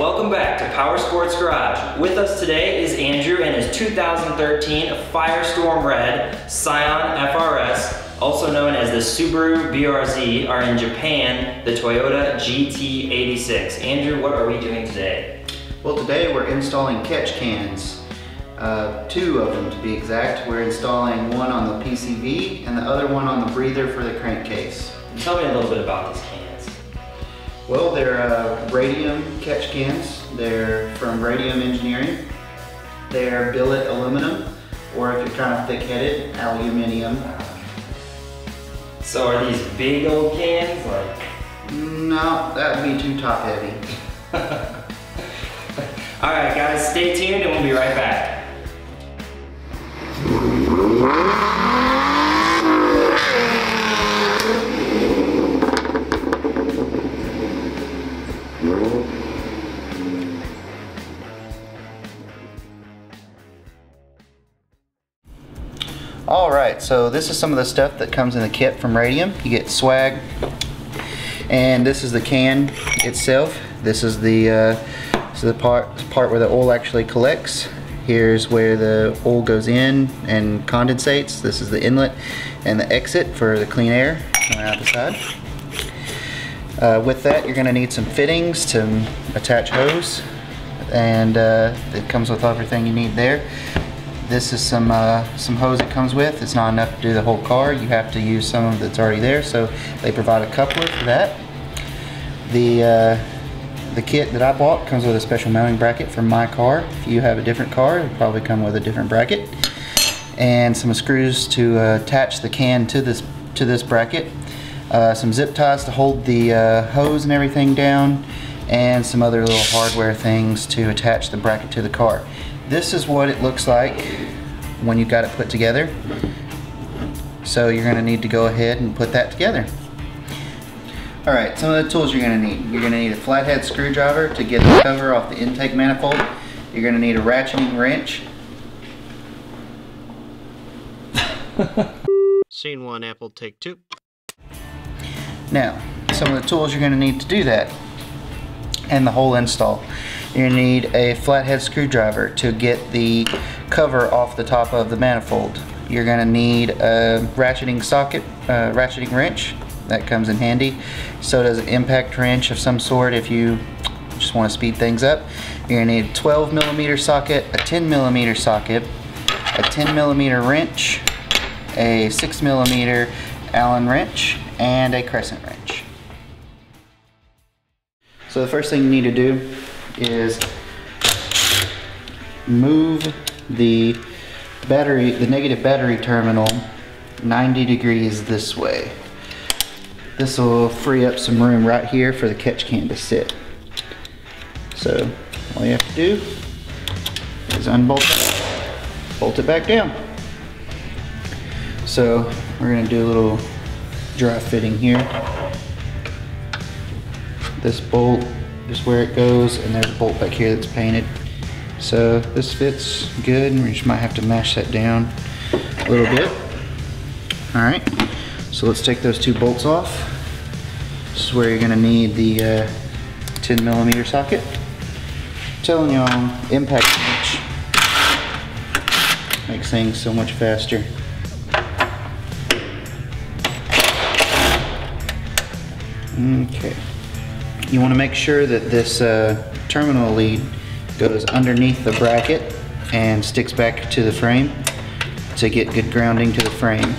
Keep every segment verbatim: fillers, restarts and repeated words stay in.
Welcome back to Power Sports Garage. With us today is Andrew and his two thousand thirteen Firestorm Red Scion F R S, also known as the Subaru B R Z, are in Japan, the Toyota G T eighty-six. Andrew, what are we doing today? Well, today we're installing catch cans. Uh, two of them to be exact. We're installing one on the P C V and the other one on the breather for the crankcase. Tell me a little bit about these cans. Well, they're uh, radium catch cans. They're from Radium Engineering. They're billet aluminum, or if you're kind of thick-headed, aluminium. So are these big old cans? Like? No, that would be too top-heavy. All right, guys, stay tuned and we'll be right back. Alright, so this is some of the stuff that comes in the kit from Radium. You get swag, and this is the can itself. This is the, uh, this is the part, part where the oil actually collects. Here's where the oil goes in and condensates. This is the inlet and the exit for the clean air coming out the side. Uh, with that, you're going to need some fittings to attach hose, and uh, it comes with everything you need there. This is some uh, some hose it comes with. It's not enough to do the whole car. You have to use some that's already there, so they provide a coupler for that. The uh, the kit that I bought comes with a special mounting bracket for my car. If you have a different car, it'll probably come with a different bracket, and some screws to uh, attach the can to this to this bracket. Uh, some zip ties to hold the uh, hose and everything down, and some other little hardware things to attach the bracket to the car. This is what it looks like when you got it put together. So you're going to need to go ahead and put that together. Alright, some of the tools you're going to need. You're going to need a flathead screwdriver to get the cover off the intake manifold. You're going to need a ratcheting wrench. Scene one, Apple, take two. Now, some of the tools you're going to need to do that and the whole install. You need a flathead screwdriver to get the cover off the top of the manifold. You're going to need a ratcheting socket, uh, ratcheting wrench. That comes in handy. So does an impact wrench of some sort if you just want to speed things up. You're going to need a twelve millimeter socket, a ten millimeter socket, a ten millimeter wrench, a six millimeter Allen wrench, and a crescent wrench. So the first thing you need to do is move the battery, the negative battery terminal ninety degrees this way. This will free up some room right here for the catch can to sit. So all you have to do is unbolt it, bolt it back down. So we're going to do a little dry fitting here. This bolt is where it goes, and there's a bolt back here that's painted. So this fits good, and we just might have to mash that down a little bit. Alright, so let's take those two bolts off. This is where you're going to need the uh, ten millimeter socket. I'm telling y'all, impact wrench makes things so much faster. Okay. You want to make sure that this uh, terminal lead goes underneath the bracket and sticks back to the frame to get good grounding to the frame.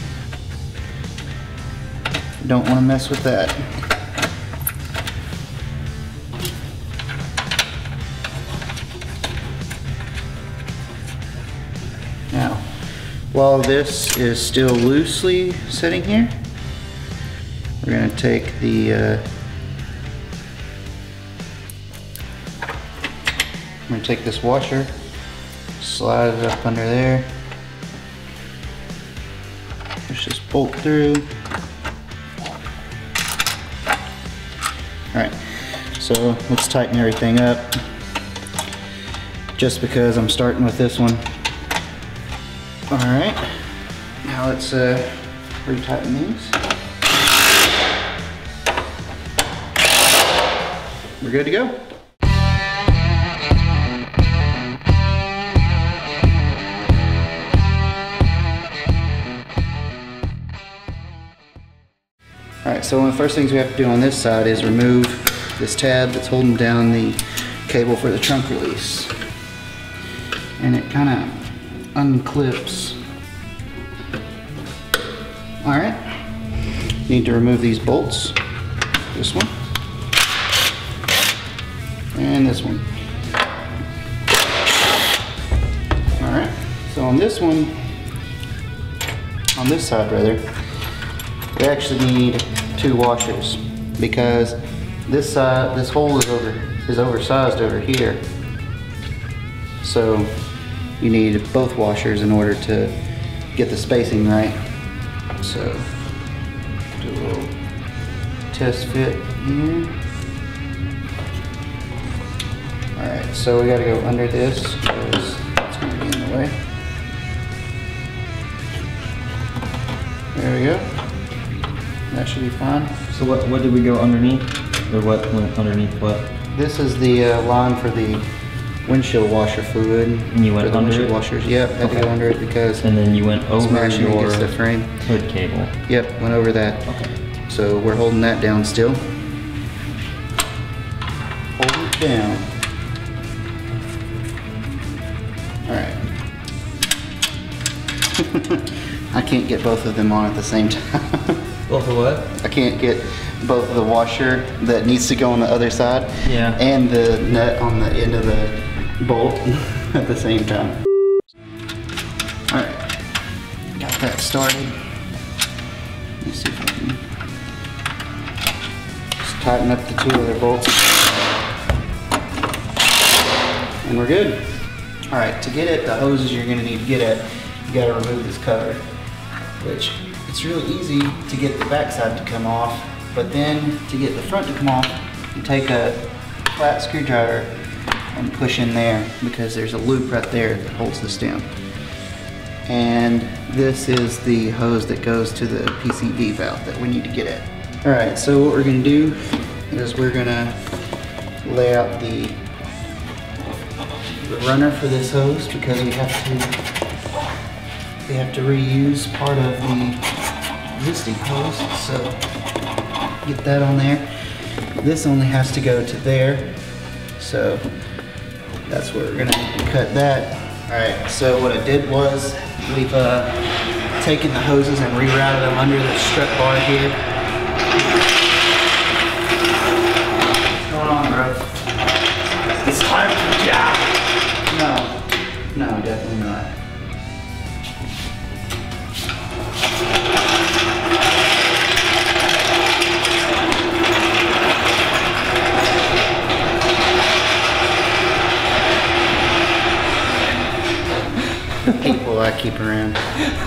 Don't want to mess with that. Now, while this is still loosely sitting here, we're going to take the uh, I'm going to take this washer, slide it up under there, push this bolt through. Alright, so let's tighten everything up, just because I'm starting with this one. Alright, now let's uh, retighten these. We're good to go. Alright, so one of the first things we have to do on this side is remove this tab that's holding down the cable for the trunk release. And it kind of unclips. Alright, need to remove these bolts. This one. And this one. Alright, so on this one, on this side rather, we actually need two washers because this side, this hole is over is oversized over here. So you need both washers in order to get the spacing right. So do a little test fit here. Alright, so we gotta go under this because it's gonna be in the way. There we go. That should be fine. So what, what did we go underneath? Or what went underneath what? This is the uh, line for the windshield washer fluid. And you went for the under windshield it? washers. Yep, had Okay. to go under it because And then you went over smashing your against the frame. hood cable. Yep, went over that. Okay. So we're holding that down still. Hold it down. Alright. I can't get both of them on at the same time. Both of what? I can't get both the washer that needs to go on the other side Yeah. and the nut on the end of the bolt at the same time. Alright, got that started. Let me see if I can just tighten up the two other bolts. And we're good. Alright, to get at the hoses you're going to need to get at, you got to remove this cover, which it's really easy to get the back side to come off, but then to get the front to come off, you take a flat screwdriver and push in there because there's a loop right there that holds this down. And this is the hose that goes to the P C V valve that we need to get at. Alright, so what we're going to do is we're going to lay out the, the runner for this hose because we have to we have to reuse part of the existing hose, so get that on there. This only has to go to there, so that's where we're gonna cut that. Alright, so what I did was we've uh, taken the hoses and rerouted them under the strut bar here. What's going on, bro? It's time for the job. No, no, definitely not. People I keep around.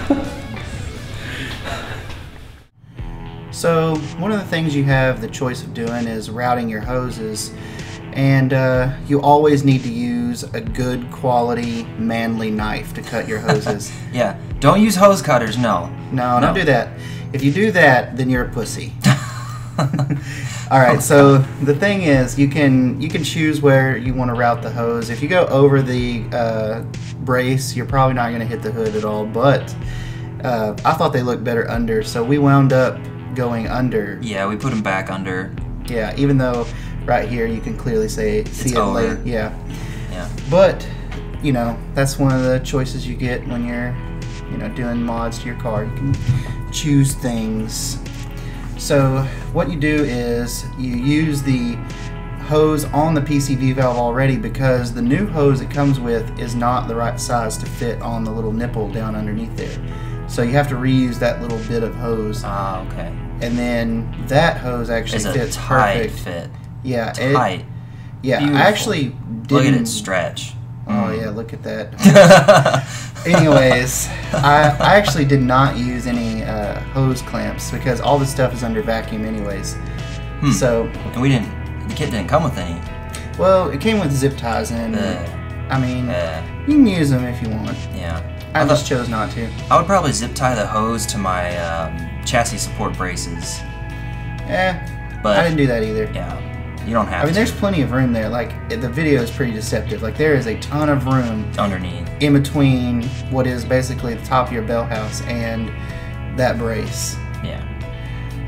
So one of the things you have the choice of doing is routing your hoses, and uh, you always need to use a good quality manly knife to cut your hoses. Yeah, don't use hose cutters, no. No, No. don't do that. If you do that, then you're a pussy. All right, so the thing is, you can you can choose where you want to route the hose. If you go over the uh, brace, you're probably not going to hit the hood at all. But uh, I thought they looked better under, so we wound up going under. Yeah, we put them back under. Yeah, even though right here you can clearly say see It's it over. later. Yeah, Yeah. but you know that's one of the choices you get when you're you know doing mods to your car. You can choose things. So what you do is you use the hose on the P C V valve already because the new hose it comes with is not the right size to fit on the little nipple down underneath there. So you have to reuse that little bit of hose, Ah, okay. and then that hose actually It's a fits tight perfect. fit. Yeah, it- Tight. yeah. Beautiful. I actually didn't. Look at it stretch. Oh yeah, look at that. Anyways, I, I actually did not use any uh, hose clamps because all this stuff is under vacuum anyways. Hmm. So, And we didn't. The kit didn't come with any. well, it came with zip ties and Uh, I mean, uh, you can use them if you want. yeah. I I just thought- chose not to. I would probably zip tie the hose to my um, chassis support braces. Eh, But I didn't do that either. yeah, you don't have I mean, to. there's plenty of room there. Like, it- the video is pretty deceptive. Like, there is a ton of room underneath. in between what is basically the top of your bell house and that brace. Yeah.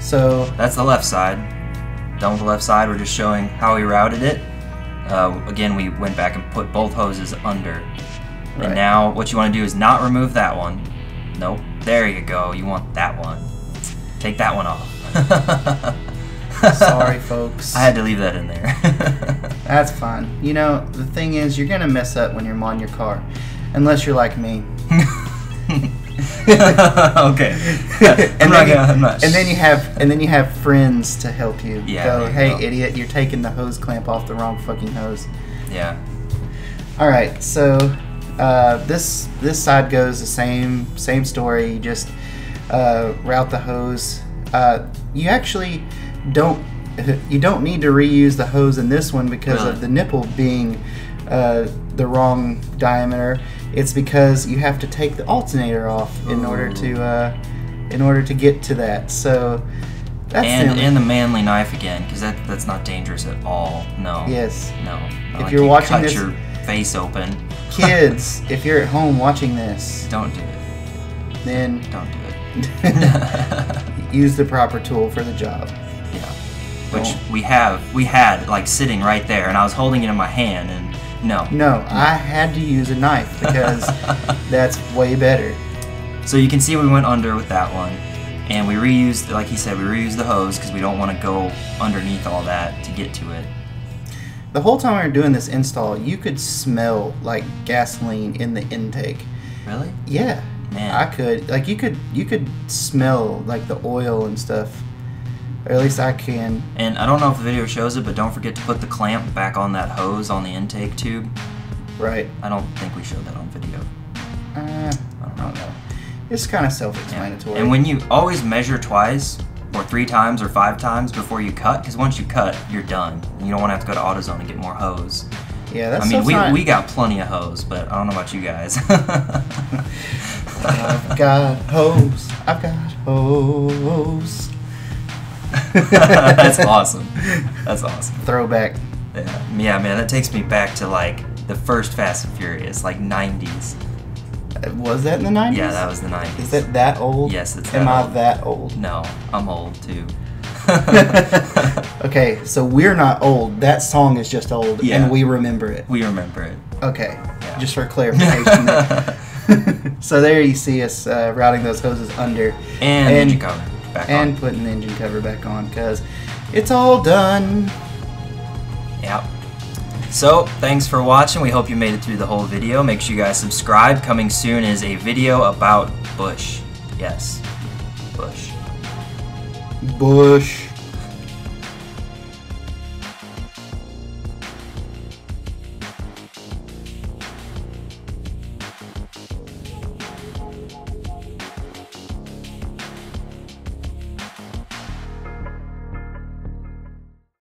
So That's the left side. Done with the left side, we're just showing how we routed it. Uh, again, we went back and put both hoses under. Right. And now what you want to do is not remove that one. Nope. There you go. You want that one. Take that one off. sorry, folks. I had to leave that in there. That's fine. You know, the thing is, you're gonna mess up when you're modding your car, unless you're like me. Okay. and, I'm not then you, gonna, I'm not and then you have and then you have friends to help you. Yeah, Go, there you hey, go. idiot, you're taking the hose clamp off the wrong fucking hose. Yeah. All right, so uh, this this side goes the same same story. You just uh, route the hose. Uh, you actually don't you don't need to reuse the hose in this one because Really? of the nipple being uh, the wrong diameter. It's because you have to take the alternator off in order Ooh. to uh, in order to get to that. So that's And the- and the manly knife again, because that that's not dangerous at all. No. yes. No. Not If like you're you watching cut this- your face open. Kids, if you're at home watching this, Don't do it. then Don't do it. use the proper tool for the job. Yeah. Which Don't. we have we had like sitting right there, and I was holding it in my hand, and no. No, I had to use a knife because that's way better. So you can see we went under with that one, and we reused, like he said, we reused the hose because we don't want to go underneath all that to get to it. The whole time we were doing this install, you could smell like gasoline in the intake. Really? Yeah, Man. I could. Like you could, you could smell like the oil and stuff. Or at least I can. And I don't know if the video shows it, but don't forget to put the clamp back on that hose on the intake tube. Right. I don't think we showed that on video. Uh, I don't know. It's kind of self-explanatory. And when you always measure twice, or three times, or five times before you cut, because once you cut, you're done. And you don't want to have to go to AutoZone and get more hose. yeah, that's I mean, we, not, we got plenty of hose, but I don't know about you guys. I've got hose. I've got hose. That's awesome. That's awesome. Throwback. Yeah, yeah, man, that takes me back to like the first Fast and Furious, like nineties. Uh, Was that in the nineties? Yeah, that was the nineties. Is it that old? Yes, it's Am that I old. that old? No, I'm old too. Okay, so we're not old. That song is just old, Yeah. and we remember it. We remember it. Okay, Yeah. just for clarification. there. So there you see us uh, routing those hoses under And, And- engine cover back and on. putting the engine cover back on because it's all done. Yep. So, thanks for watching. We hope you made it through the whole video. Make sure you guys subscribe. Coming soon is a video about Bush. Yes, Bush. Bush.